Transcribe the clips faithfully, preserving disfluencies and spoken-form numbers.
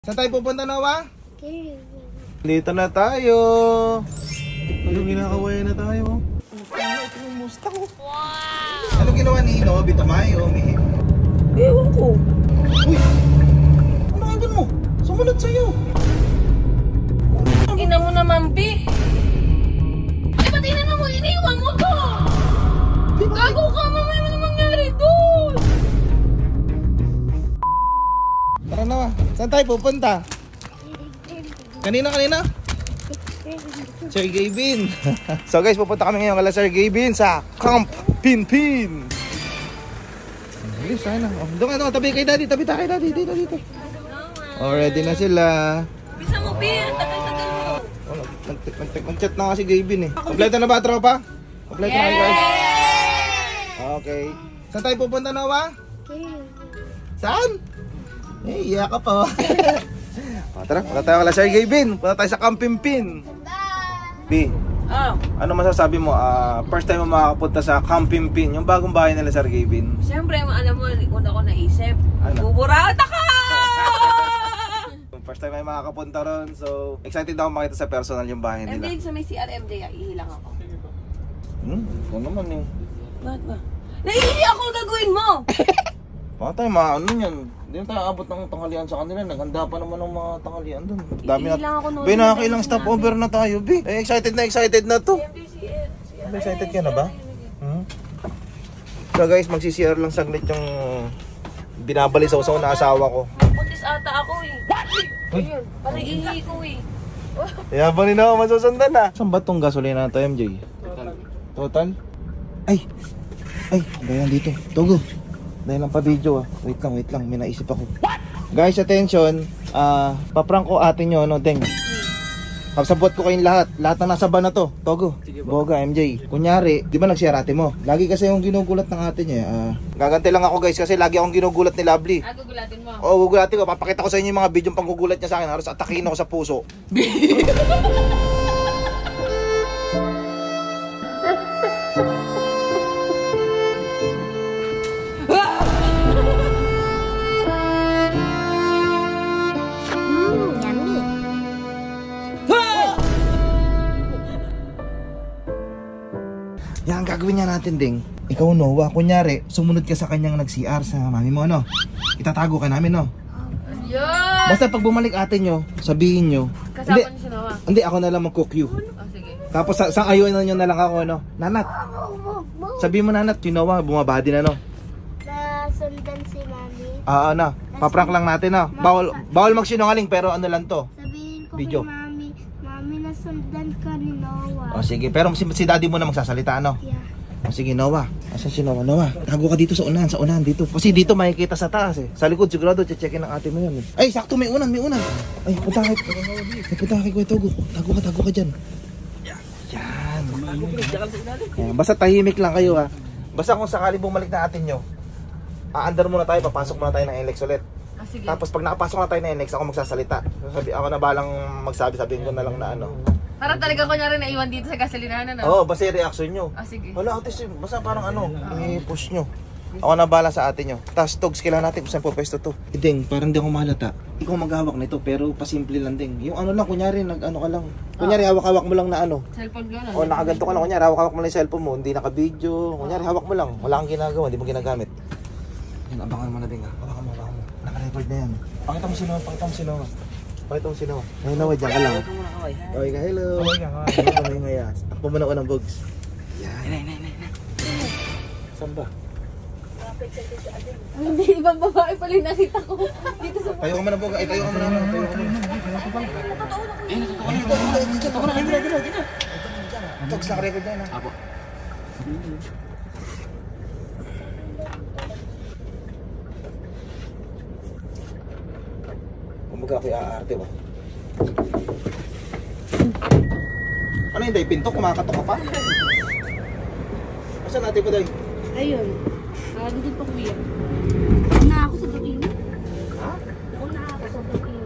Saan tayo pupunta, Noah? Dito na tayo. Ano ginakawaya na tayo? Ito yung Mustang. Wow! Ano ginawa ni Noah Bitamayo? May... Ewan ko. Uy! Ano andun mo? Sumunod sa'yo. Ina mo naman, Bi. Ay, ba't ina mo? Iniwan mo to! Gago ka, mamaya mo na mangyari doon! Tara na, saan tayo pupunta? Kanina, kanina? Sir Gavin. So guys, pupunta kami ngayon kala Sir Gavin sa Camp Pinpin. Bilis, sana. Oh, doon ka, tabi kay Daddy, tabi tayo kay Daddy, dito, dito. Oh, ready na sila. Bisa mo, Bi, ang tagal-tagal mo. Oh, Mag-chat na kasi Gavin eh. Kompleto na ba, tropa? Kompleto na kayo, guys. Okay. Saan tayo pupunta, Noah? Saan? Eh, iya ka pa. O, tara, punta tayo kala Sir Gavin. Punta tayo sa Camp Pinpin. B, Oh. ano masasabi mo? Uh, first time mo makakapunta sa Camp Pinpin, yung bagong bahay nila Sir Gavin. Siyempre, alam mo, una ko naisip. Ano? Buburat ako! First time ay makakapunta ron. So, excited ako makita sa personal yung bahay And nila. then, sa may C R M J, ihilang ako. Hmm, ito naman eh. Bakit ba? Naiili ako, gagawin mo! Baka tayo mga ano yan. Hindi na tayo abot ng tanghalian sa kanila. Naghanda pa naman ng mga tanghalian dun. Dami na. Iilang ako noon. Be, nakakailang stopover na tayo, Be. Eh, excited na excited na to. Excited ka na ba? Hmm? So guys, magsi-C R lang saglit yung binabalisaw-saw na asawa ko. Puntis ata ako eh. Ayun, parang ihi ko eh. Yabang ni na ako masusundan na. Saan ba itong gasolina na to, M J? Total. Total? Ay! Ay, bayan dito. Togo. Dahil lang pa video ah. Wait lang, wait lang. May naisip ako. Guys, attention. Ah, uh, paprank ko ate nyo, no, Deng. Kapsabot ko kayong lahat. Lahat na nasa ba na to. Togo. Boga, M J. Kunyari, di ba nag-share ate mo? Lagi kasi yung ginugulat ng ate niya. Ah, gaganti lang ako guys kasi lagi akong ginugulat ni Lovely. Ah, gugulatin mo? Oo, gugulatin ko. Papakita ko sa inyo yung mga video yung panggugulat niya sa akin. Halos atakin ako sa puso. Yan ang gagawin niya natin, Ding. Ikaw, Noah, kunyari, sumunod ka sa kanyang nag-C R sa mami mo, no? Itatago ka namin, no? Yan! Basta pag bumalik ate nyo, sabihin nyo. Kasama Hindi, niyo si Noah? hindi, ako na lang mag-cook you. Oh, sige. Tapos sa, sa ayun nyo na lang ako, no? Nanat. Sabihin mo, Nanat, si Noah, bumabadi na, no? Nasundan si mami. Ah, ano? Paprank lang natin, no? Bawal, bawal magsinungaling, pero ano lang to? Sabihin ko Video. kay mami, mami nasundan ka ni Noah. O, sige. Pero si, si daddy mo na magsasalita, no? Yeah. O, sige, Noah. Asan si Noah? Noah, tago ka dito sa unahan, sa unahan dito. Kasi dito makikita sa taas eh. Sa likod sigurado, che-checkin ng ate mo yan eh. Ay, sakto, may unan, may unan. Ay, punta ka. Ay, punta ka kay Kuya Togo. Tago ka, tago ka dyan. Yan. Yan. Basta tahimik lang kayo ha. Basta kung sakali bumalik na atin nyo, aandar muna tayo, papasok muna tayo ng N L E X ulit. Ah, sige. Tapos pag nakapasok na tayo ng N L E X, ako magsasalita. Sabi, ako na balang magsabi, sabihin ko na lang na ano. Para talaga kunyari naiwan dito sa gasolinahan, ano? Oo, oh, basta yung reaction nyo. Ah, sige. Wala, ate, basta parang ano, i-push nyo. Ako na bala sa ate nyo. Tapos togs, kailangan natin kung saan po pwesto to. Ding, parang di ako mahalata. Ikaw maghawak nito, pero pasimple lang ding. Yung ano lang, kunyari, nag-ano ka lang. Kunyari, hawak-hawak mo lang na ano. Cellphone ko, ano? O, nakaganto ka lang. Kunyari, hawak-hawak mo lang yung cellphone mo. Hindi naka-video. Kunyari, hawak mo lang. Wala kang ginagawa, hindi mo ginagamit. Yan, abangan mo na ding ha. Abangan mo, abangan mo. Naka-record na yan. Pakita mo si Noah, pakita mo si Noah. Pakita mo si Noah. Hey, Noah, dyan ka lang. Okay ka, hello. Okay ka, okay ka. Ngaya. Takpo mo na ako ng bugs. Yan. Nay, nay, nay, nay. Saan ba? Hindi, ibang babae pala yung nakita ko. Dito sa... Tayo ka muna, Boga. Ay, tayo ka muna. Tayo ka muna. Eh, natutuwa na. Dito ka muna. Dito, dito, dito. Togs, naka-record na yun ha. Apo. Kumbaga ako i-aarte ba? Ano yun, Day? Pinto? Kumakatok ka pa? Asan natin ba, Day? Ayun. Ah, dito pa kuya. Una ako sa bukino. Ha? Una ako sa bukino.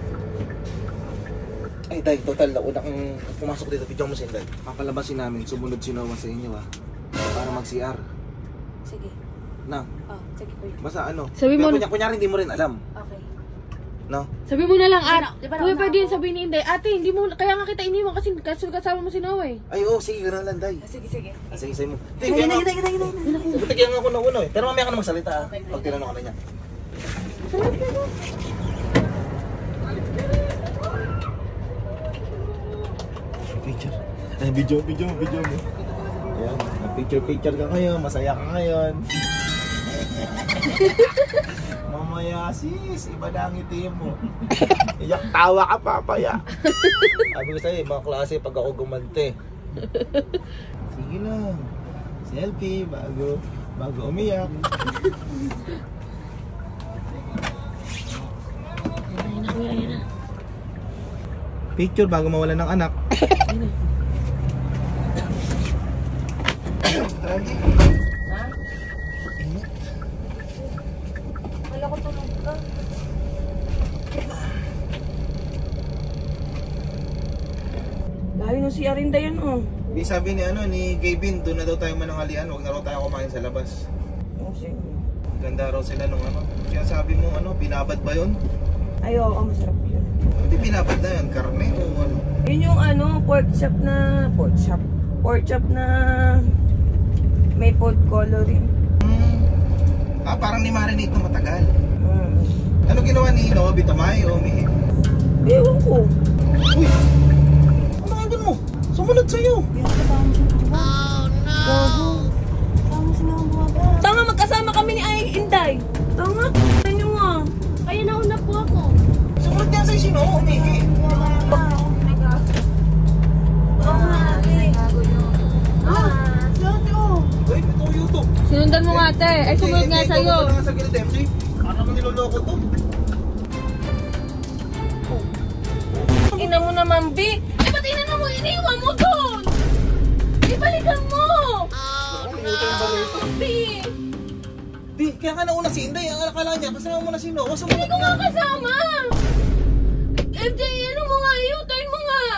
Ay, Day, total na una kang pumasok dito, video mo si Day. Papalabasin namin, sumunod si Noah sa inyo ha. Para mag-C R. Sige. Na, Oh, sige kuya. basta ano. Sabi mo- Kunya, kunyari hindi mo rin alam. Okay. No? Sabi mo na lang, at, Di ba, kuya nauna pwede yun ako? sabihin ni Inday, ate, hindi mo, kaya nga kita iniwan kasi kaso kasama mo si Noah eh. Ay, oo, sige, gano'n lang, Day. Sige, sige. Ah, sige, sige mo. Hindi, kaya nga, buti kaya nga ako nauna eh. Pero mamaya ka na magsalita ah. Pag tinanong ka na niya. Picture. Ay, video, video, video mo. Ayan, picture-picture ka ngayon, masaya ka ngayon. Mamaya sis, iba na ang ngiti mo. Iyak tawa ka papaya. Sabi ko sa'yo, mga klase pag ako gumante. Sige lang. Selfie bago bago umiyak. Ayun na, kuya, ayun na. Picture bago mawalan ng anak. Wala ko tulog ka. Layo na si Arinda yan, oh. Di sabi ni ano ni Gavin, doon na daw tayo mananghalian, huwag na raw tayo kumain sa labas. Oh, sige. Ganda raw sila nung ano. Kaya sabi mo ano, binabad ba yun? Ay, oo, masarap yun. Hindi binabad na yun, karne o ano? Yun yung ano, pork chop na... Pork chop? Pork chop na... May food coloring. Hmm. Ah, parang ni-marinate na matagal. Hmm. Ano ginawa ni Noah Bitamay o Mihi? Ewan ko. Uy! Ano nga din mo? Sumunod sa'yo! Tanga, magkasama kami ni Ay Inday. Tanga, ano nyo nga. Kaya nauna po ako. Sumunod yan sa'yo sino o Mihi? Uy, ito YouTube. Sinundan mo nga ate, ay sumunod nga sa'yo. Hindi, hindi, sa gilid, M J. Ano naman niloloko to? Ina mo naman, B. Eh, ba't ina mo, iniwan mo doon? Ibalikan mo! Di! Di, kaya ka nauna si Inday. Ang akala niya, kasama mo na si Noah. Sumunod Hindi ko nga na. kasama! F J, ano mo nga, i-turn mo nga!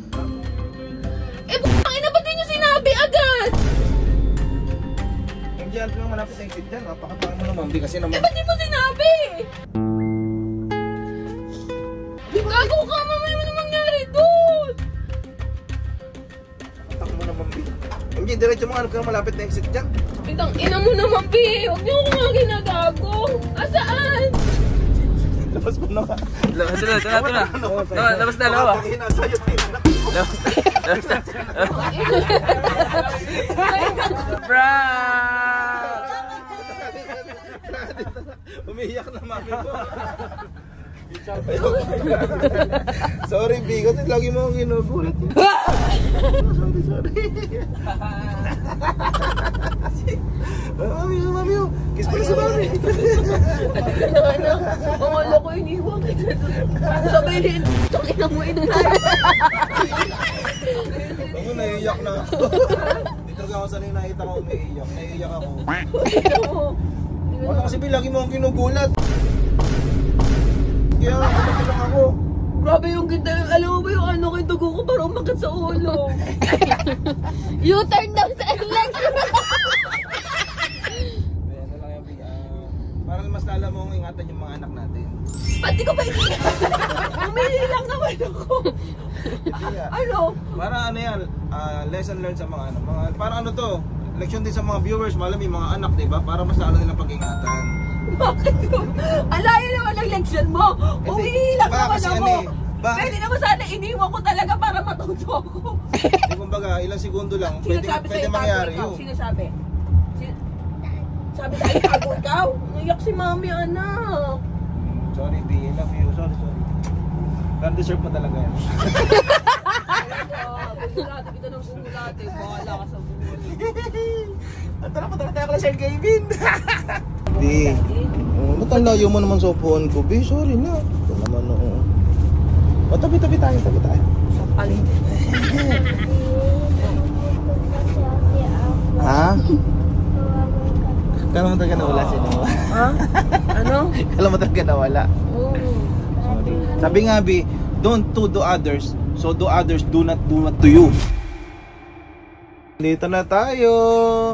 Eh, bukang ina, ba't di nyo sinabi agad? M J, alam ko yung malapit na exit dyan. Napakatawa mo naman. Di kasi naman. Eh, ba't di mo sinabi? Gago ka, mamaya mo na mangyari doon! Patak mo naman, B. M J, diretso mo. Alam ko yung malapit na exit dyan. Itang ina mo naman, B! Huwag niyo ko nga ginagago! Asaan? Labas mo na. Labas na, ito na, ito na. Labas, labas na, labas. Patakin na sa'yo, tingnan. Labas na, labas na. Prank! Umiiyak na mami mo. Sorry, B. Kasi lagi mo akong ginugulat. Sorry, sorry. Mami, mami. Kiss pa sa mami. Ano? Ang ko iniwan kita doon. Sabihin, itong ina mo Inday. Ako, naiiyak na ako. Di talaga ako sanay nakita ko umiiyak. Naiiyak ako. Ano kasi B, lagi mo akong ginugulat. Kaya ako lang ako. Grabe yung ganda. Alam mo ba yung ano kay dugo ko parang umakit sa ulo. U-turn daw sa Alex. Ayan na lang yung B. Ah, para mas lala mo ingatan yung mga anak natin. Pati ko ba hindi? Umili lang naman ako. Yeah. Ano? Para ano yan, ah, lesson learned sa mga ano, mga, para ano to, leksyon din sa mga viewers, malam yung mga anak, diba? Para mas lalo nilang pag-ingatan. Bakit yun? Alayo naman ang leksyon mo. Umiilang Baka naman kasi ako. ano eh, baka- Pwede naman sana iniwan ko talaga para matuto ako. Di kumbaga, ilang segundo lang, pwede, Sinasabi pwede sa'yo, mangyari tago ikaw. yun. Sinasabi. Sin- Sabi sa'yo, tago ikaw. Naiyak si mami, anak. Sorry, B, I love you. Sorry, sorry. Pero deserve mo talaga yan. Bumulati kita ng bumulati. Bahala ka sa bumulati. At tara, patara tayo kala Sir Gavin. B, oh, ba't ang layo mo naman sa upuan ko? B, sorry na. Ito naman, oo. O, tabi-tabi tayo, tabi tayo. Alin? Ha? Kala mo talaga nawala si Noah. Ha? Ano? Kala mo talaga nawala. Oo. Sorry. Sabi nga, B, don't to do others, so do others do not do not to you. Dito na tayo.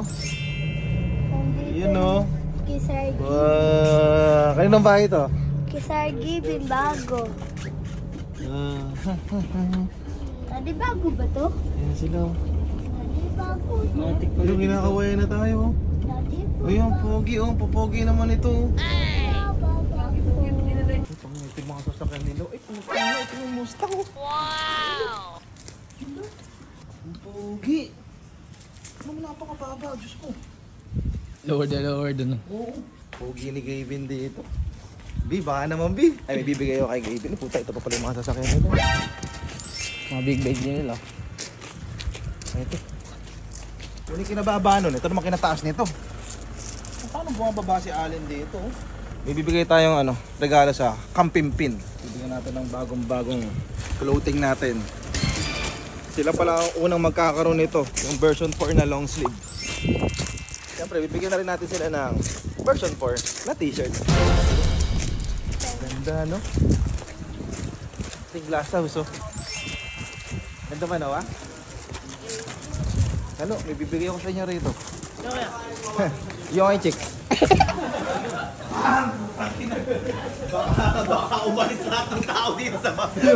You know. Kay Sir Gavin. Wow. Kaninong bahay ito? Kisar Gibin bago. Ah, Tadi bago ba to? Ayan sila. oh. Tadi bago. Ayun, kinakawayan na tayo. oh. Tadi Ayun, pogi oh. Popogi naman ito. bago. Ito mga ito mga sasakyan nila. Ay, puto na. Ito yung Mustang. Wow! Ang pogi. Ano mo napakababa? Diyos ko. Lower the lower dun. Oo. Pogi ni Gavin dito. B, baka naman B. Ay, may bibigay ako kay Gavin. Puta, ito pa pala yung mga sasakyan nito. Mga big bag din nila. Ito. Yun yung kinababa nun. Ito naman kinataas nito. Paano bumababa si Allen dito? oh? May bibigay tayong ano, regalo sa Kampimpin. Bibigyan natin ng bagong-bagong clothing natin. Sila pala ang unang magkakaroon nito. Yung version four na long sleeve. Siyempre, bibigyan na rin natin sila ng version four na t-shirt. Ganda, no? Ting glass house, oh. Ganda ba, no, ah? Ano, may bibigay ako sa inyo rito. Yung ay chick. Baka umalis lahat ng tao dito sa bahay.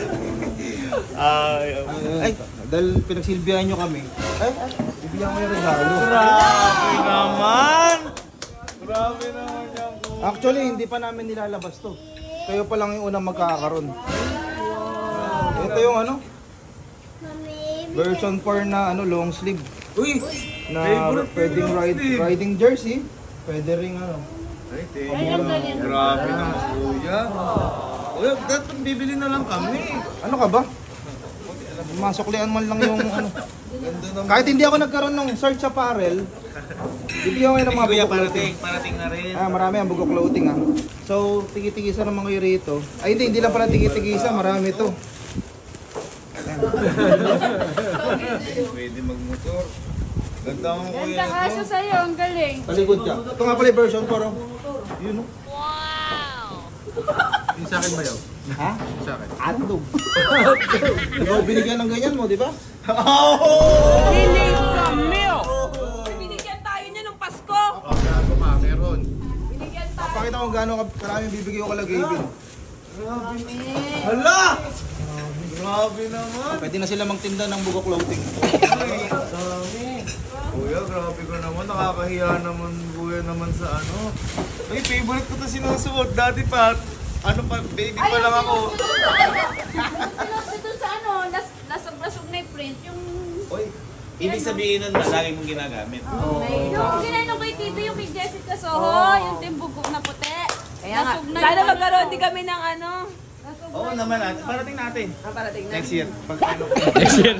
Ay, ay, dahil pinagsilbihan nyo kami. Ay, bibigyan ko yung regalo. Grabe naman! Grabe naman yan. Actually, hindi pa namin nilalabas to. Kayo pa lang yung unang magkakaroon. Ito yung ano? Version four na ano, long sleeve. Uy! Na pwedeng ride, riding jersey. Pwede ring ano. Grabe naman, kuya. Kuya, dapat bibili na lang kami. Ano ka ba? Masuklian man lang yung ano. Kahit hindi ako nagkaroon ng search apparel, bibigyan ko ng mga Kuya, bugok parating, clothing. parating na rin. Ah, marami ang bugok clothing ah. So, tigi-tigisa naman kayo rito. Ay, hindi, hindi lang pala tigi-tigisa, marami to. Pwede magmotor. Ganda mo, kuya. Ganda kaso sa'yo, ang galing. Talikod ka. Ito nga pala yung version four oh. Yun oh. Yung sa akin ba yun? Ha? Yung sa akin. Hotdog. Ikaw binigyan ng ganyan mo, di ba? Feeling from milk. Binigyan tayo niya nung Pasko. Gago ka, meron. Binigyan tayo. Pakita ko gano'ng karaming bibigyan ko kala Gavin. Hala! Grabe naman. Pwede na sila magtinda ng bugok clothing. Kuya, grabe ko naman. Nakakahiya naman, kuya, naman sa ano. Ay, favorite ko to sinusuot. Dati pa, ano pa, baby pa lang ako. Ito sa ano, las- lasag-lasag na yung print, yung... Oy, ibig sabihin nun, lagi mong ginagamit. Yung ginano kay Tito, yung kay Jessica Soho, yung timbugok na puti. Kaya nga, Lasog na sana yun. magkaroon din kami ng ano. Oo naman, at parating natin. Ah, parating na. Next year. Pag ano. Next year.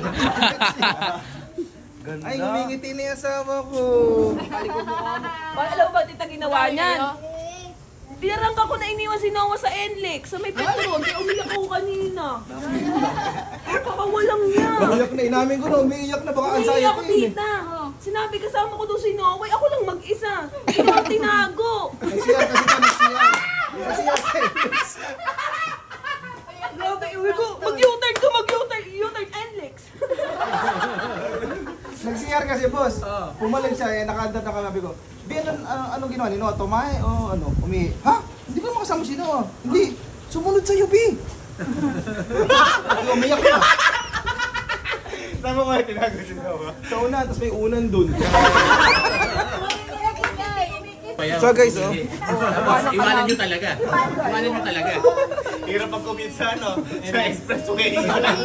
Ganda. Ay, humingiti na yung asawa ko. Alam mo ba, tita, ginawa niyan? Pinarangka ko na iniwan si Noah sa N L E X sa may petrol. Kaya umiyak ako kanina. Napakawalang niya. Umiyak na, inamin ko na, umiiyak na, baka ansaya Umiyak ko ako, yun eh. tita. Sinabi kasama ko doon si Noah, ako lang mag-isa. Hindi ako tinago. Nagsiyar kasi ka, nagsiyar. Nagsiyar sa'yo. Grabe, uwi ko, mag-U-turn ko, mag-U-turn, U-turn N L E X. Nagsiyar kasi, boss. Pumalag siya, eh, nakaandar na kami, sabi ko. Bi, ano, ano, ano ginawa ni Noah? Tumae o ano? Umi... Ha? Hindi ko makasama si Noah. Hindi. Sumunod sa'yo, Bi. Ay, umiyak na. Tama ko yung tinago si Noah. Sa una, tapos may unan dun. So guys, oh. Iwanan nyo talaga. Iwanan nyo talaga. Hirap mag-commute sa ano, sa expressway.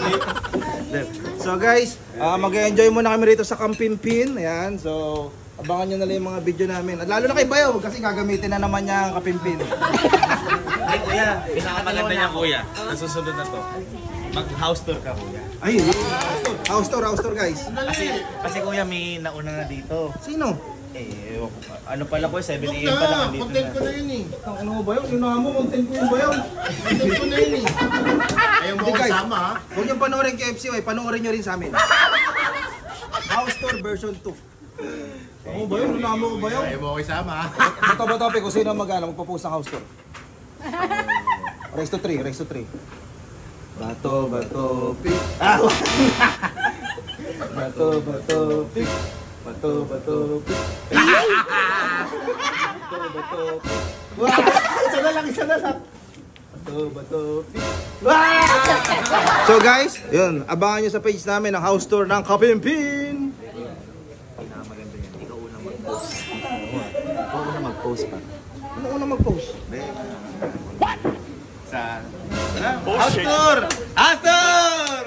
So guys, uh, mag-enjoy muna kami rito sa Kampimpin. Ayan, so abangan nyo na lang yung mga video namin. At lalo na kay Bayaw, kasi gagamitin na naman niya ang Kapimpin. Ay kuya, pinakamaganda niya kuya. Nasusunod na to. Mag-house tour ka kuya. Ay, house tour, house tour guys. Kasi, kasi kuya may nauna na dito. Sino? Eh, ewan ko pa. Ano pala ko, seven a m pa lang dito Content ko na. na yun eh. Ang ano mo Bayaw? Yung mo, content ko yung Bayaw. Content ko na yun eh. Ayaw mo Hindi, ako guys. kasama ha. Huwag niyong panoorin kay F C Y, panoorin nyo rin sa amin. House tour version two. Ako Bayaw, yung mo ko Bayaw. Ayaw mo ako kasama ha. Bato ba topic kung sino mag-ano, magpo-post ng house tour? Race to three, race to three. Bato, bato, pick. Ah! Bato, bato, pick. Bato, bato, pick. Bato, bato, pick. Wow! Isa na lang, isa na lang. Bato, bato, So guys, yun, abangan nyo sa page namin ang house tour ng Kapimpin. Pinakamaganda yan. Ikaw unang mag-post. Ikaw unang mag-post pa. Ano una mag-post? What? Sa... House tour! House tour!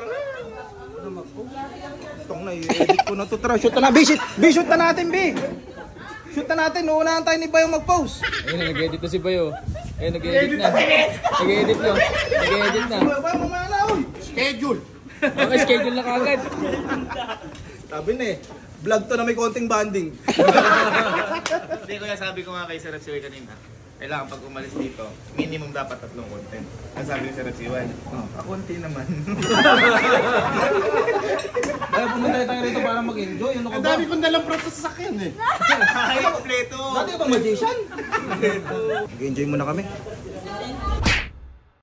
Itong na, i-edit ko na to. Tara, shoot na na. B, shoot! B, shoot na natin, B! Shoot na natin, uunahan tayo ni Bayo mag-post. Ayun, nag-edit na si Bayo. Ayun, nag-edit na. Nag-edit na. Nag-edit na. Bayo, Bayo, mamaya na, uy! Schedule! Okay, schedule na kagad. Sabi na eh, vlog to na may konting banding. Hindi ko sabi ko nga kay Sir Ratsiway kanina, kailangan pag umalis dito, minimum dapat tatlong content. Ang sabi ko Sir Ratsiway, oh, kakunti naman. Kaya pumunta tayo rito para mag-enjoy. Ano ka ba? kong dalang proto sa sakyan eh. Ay, kompleto! Dati ka bang magician? Mag-enjoy muna kami.